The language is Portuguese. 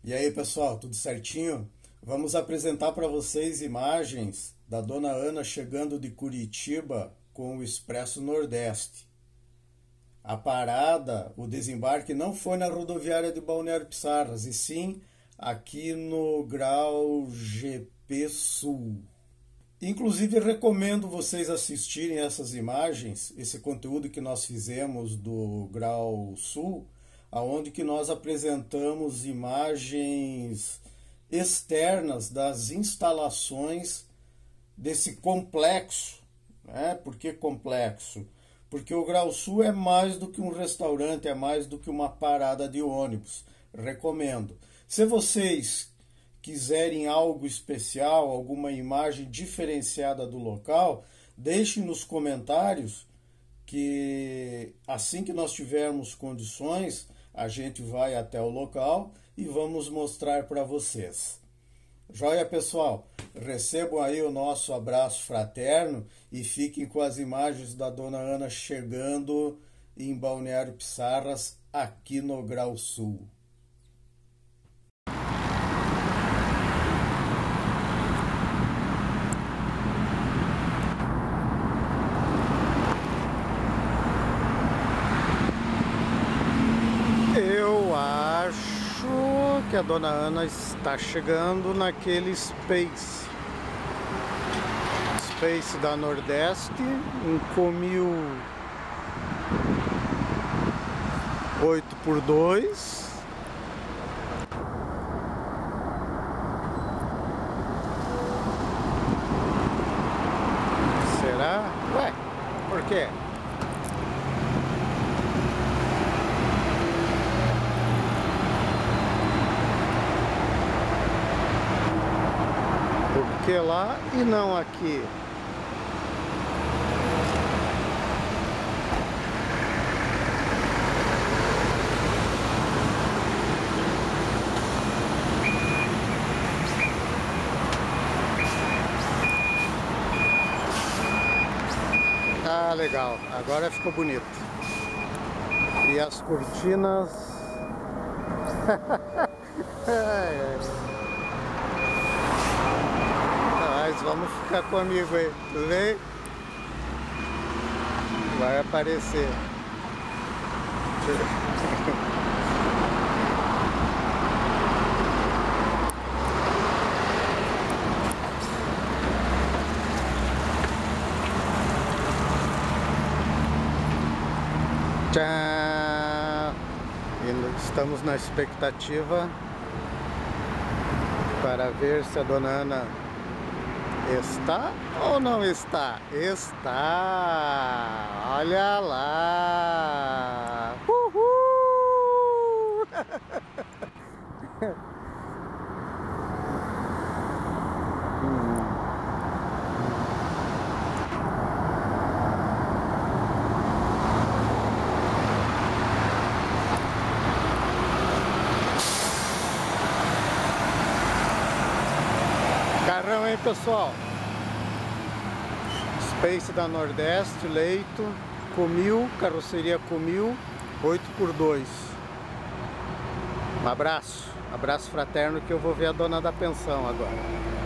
E aí, pessoal, tudo certinho? Vamos apresentar para vocês imagens da Dona Ana chegando de Curitiba com o Expresso Nordeste. A parada, o desembarque não foi na rodoviária de Balneário Pissarras, e sim aqui no Grau GP Sul. Inclusive, recomendo vocês assistirem essas imagens, esse conteúdo que nós fizemos do Grau Sul, aonde que nós apresentamos imagens externas das instalações desse complexo. Por que complexo? Porque o Grau Sul é mais do que um restaurante, é mais do que uma parada de ônibus. Recomendo. Se vocês quiserem algo especial, alguma imagem diferenciada do local, deixem nos comentários que assim que nós tivermos condições, a gente vai até o local e vamos mostrar para vocês. Joia, pessoal? Recebam aí o nosso abraço fraterno e fiquem com as imagens da Dona Ana chegando em Balneário Pissarras, aqui no Grau Sul. Eu acho que a Dona Ana está chegando naquele Space da Nordeste, um Comil 8x2. Será? Ué, por quê? Por que lá e não aqui? Ah, legal. Agora ficou bonito. E as cortinas... Mas vamos ficar comigo aí, tudo bem? Vai aparecer. Tchau! Estamos na expectativa para ver se a Dona Ana está ou não está? Está! Olha lá! Uhul! Carrão, hein, pessoal? Space da Nordeste, leito, Comil, carroceria Comil, 8x2. Um abraço fraterno, que eu vou ver a dona da pensão agora.